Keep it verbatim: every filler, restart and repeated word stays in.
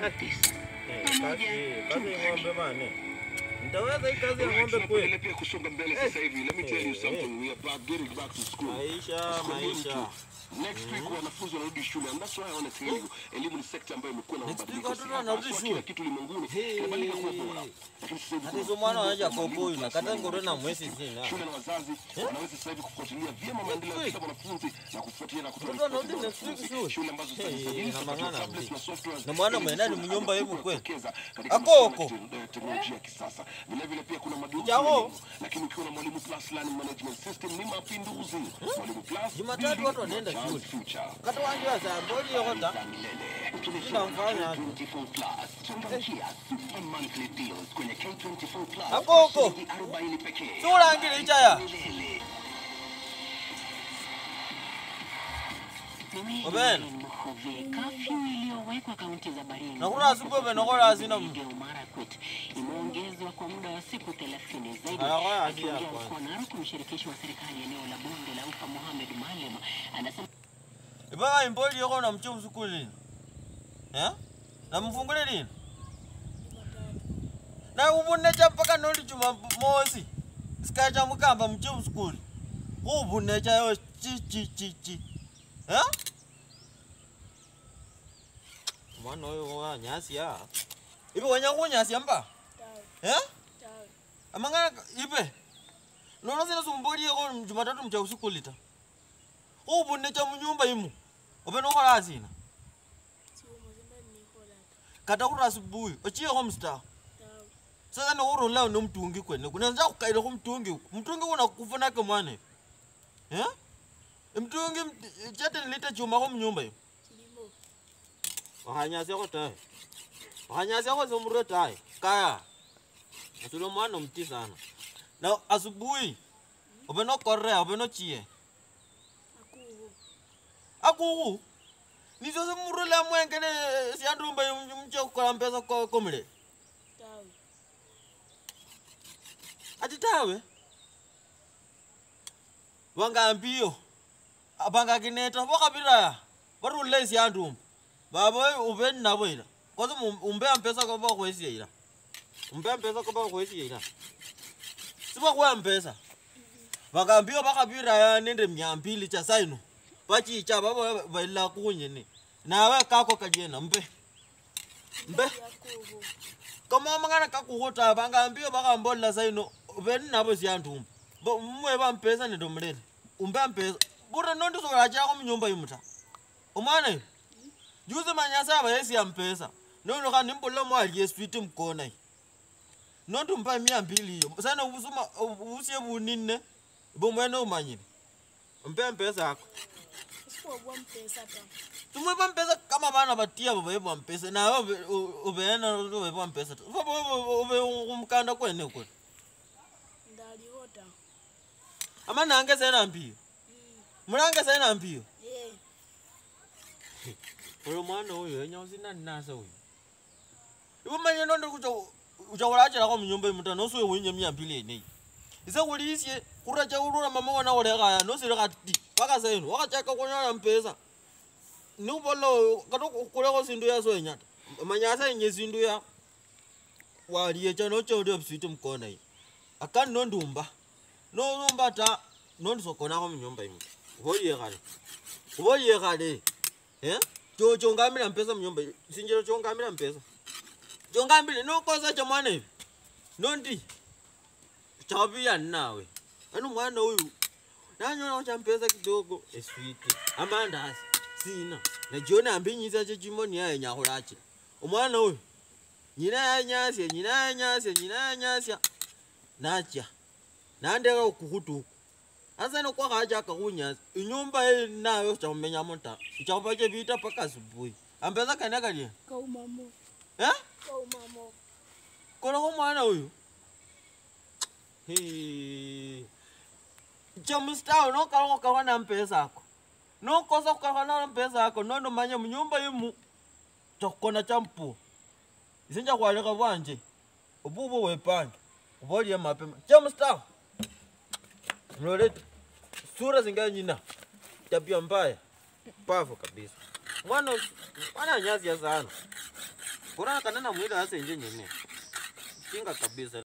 kabisa. Kazi, kazi ng'ombe bane. Ndaweza hii kazi ya ng'ombe kweli. Pia kusonga mbele sasa hivi. Let me tell you something. We are back getting back to school. Maisha, maisha. Next week wanafunzi wanarudi shule, and that's why I want to tell you, elimu ni sekta ambayo imekuwa na mabadiliko sana. Kila kitu ulimwenguni kinabadilika kwa bora. Lakini sasa hivi hata mwana anaja Akoko na kata ngoro na mwezi sina. Shule na wazazi wanaweza sasa hivi kufuatilia vyema maendeleo ya wanafunzi na kufuatilia na kutoa shule ambazo zinasajili tablets na software. Na mwana mwenyewe ni mnyumba hebu kweli. Akoko teknolojia kisasa. Vile vile pia kuna mageuzi. Lakini ukiwa na Mwalimu Plus Learning Management System ni mapinduzi. Mwalimu Plus Jumatatu watu wanaenda shule. Kata wangu wa zamboni yokota. Kila mfanya Akoko. Sura ngili ichaya. Oben. Kafyu iliyowekwa kaunti za Baringo. Na kuna asubuhi benokora asina Marakwet imeongezwa kwa muda wa siku thelathini zaidi. Anaoa adia kwa. Kwa Narok, mshirikishi wa serikali eneo la Bonde la Ufa Mohamed Malem anasema Iba impoli yoko na mchumu sukuli. Eh? Na mfungule lini? Na ubunecha mpaka noli chuma mosi. Sikaja mukamba mchumu sukuli. Ubunecha yo chi chi chi chi. Eh? Mwana oyo wa nyasi ya. Ibe wanya kunyasi amba? Eh? Amanga ibe. Nono zina sumboli yoko Jumatatu mcha usikulita. Ubunecha munyumba imu. Obeno kwa lazina. Kata kura asubuhi, ochie kwa msta. Sasa na uro lao no mtungi kwene. Kuna nza kukaida kwa mtungi. Mtungi kuna kufuna ke mwane. Eh? Mtungi chete nilita chuma kwa mnyumba hiyo. Wakanyasi yako tae. Wakanyasi yako zomuro tae. Kaya. Atulo mwana mti sana. Na asubuhi, obeno korea, obeno chie. Akoko. Nizo se murula mwengene si andumba mcho kwa mpesa kwa komle. Tawe. Ati tawe. Wanga mbio. Abanga kineta wakabira. Barule si andumba. Baba ubeni nabo ila. Kozo umbe mpesa kwa bako kwesi ila. Umbe mpesa kwa bako kwesi ila. Siba kwa mpesa. Wanga mbio bakabira ya nende mnyambili cha saino. Pachi cha baba baila kunye ni. Nawe kako kajena mbe. Mbe. Kama mangana kakuhota banga mbio baka mbola saino beni nabo si andumba. Mwe ba mpesa ni domlele. Umbe mpesa. Bura nondo so raja ko mnyumba yimuta. Umane. Juze manyasa ba yesi ya mpesa. Nono ka nimbola mo ali street mkona. Nondo mpa mia mbili yo. Sana ubusuma ubusie bunine. Bomwene umanyini. Mpe mpesa yako. Kwa mpesa ta. Tumwe mpesa kama bana batia bobe bwa mpesa na obe obena obe bwa mpesa. Obe umkanda kwene uko. Ndali hota. Ama nange sena mbio. Mulange sena mbio. Eh. Oyo mwana oyo enyozi nani nasa oyo. Ibo manye ndo kucho uchawalacha ko mnyumba imuta no suwe wenye mia mbili ene. Isa kulisye kuracha urura mama wana ole kaya no sire kati. Baka seno wakachaka kunyana mpesa. Nubolo kato kuleko sindu ya so enyata. Manyasa enye sindu ya waliye cha no chode obsite mkona yi. Akan no ndumba. No ndumba ta no nsokona ko mnyumba imuta. Holiye kale. Holiye kale. Eh? Jo jongamira mpesa mnyumba. Sinjero jongamira mpesa. Jongamira no koza cha mwana hivi. Nondi. Chabia nawe. Anu mwana huyu. Nanyo na mpesa kidogo eswiti. Amanda sina. Na jiona ambinyiza che jimoni ya nyaholachi. Omwana huyu. Nyina ya nyasya, nyina ya nyasya, nyina ya nyasya. Nacha. Nandeka ukuhutu. Asa no kwa haja akakunya. Inyumba nayo cha umenya monta. Chamba che vita paka asubuhi. Ambeza kana kali. Kaumamo. Eh? Kaumamo. Kono ko mwana huyu. Hey. Jamstao no kalongo kawana mpesa yako. No kosa kawana mpesa yako no ndo manya mnyumba yimu. Tokona champu. Isinja kwaleka bwanje. Obubo wepanga. Uboli ya mapema. Jamstao. Mlolete. Sura zinga nyina. Tabia mbaya. Pafu kabisa. Mwana mwana nyazi ya sana. Kura kanana mwira ase nje nyene. Kinga kabisa.